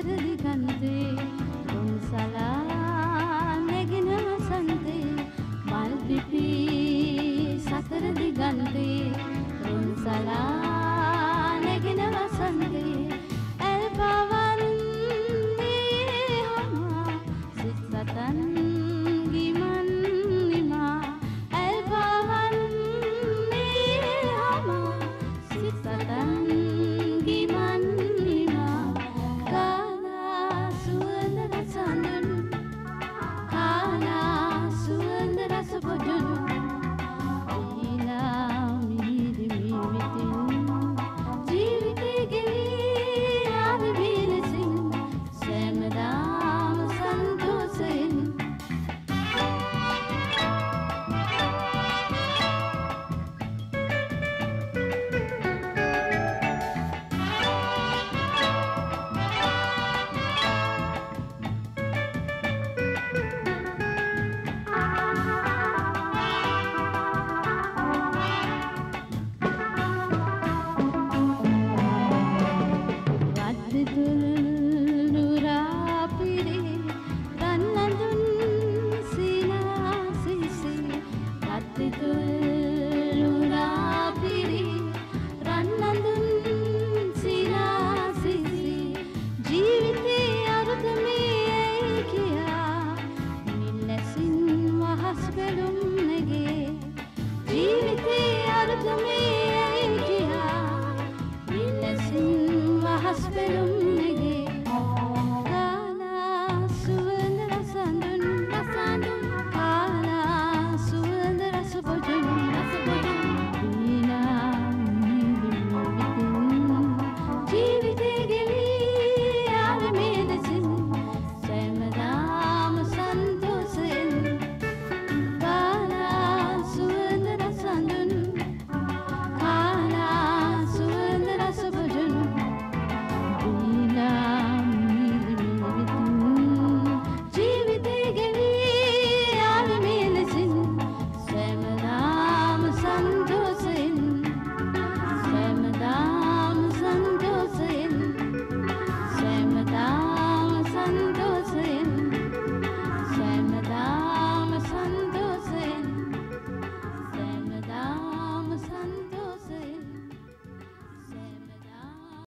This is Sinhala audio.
සතර දිගන්තේ උන්සලා නැගෙන වසන්තේ මල් පිපි සතර දිගන්තේ උන්සලා නැගෙන වසන්තේ ඇල් පවන්නේ හමා සිත් සතන් ගිමන් නිමා ඇල් පවන්නේ හමා සිත් සතන් ගිමන් නිමා කාලා සුවඳ රස අඳුණු කාලා සුවඳ රස බොදුණු ඊලා මිහිරි මිවිතින් ජීවිතේ ගෙවී ආවි විලසින් සෑමදාම සන්තෝෂයෙන් වද්දිතුල්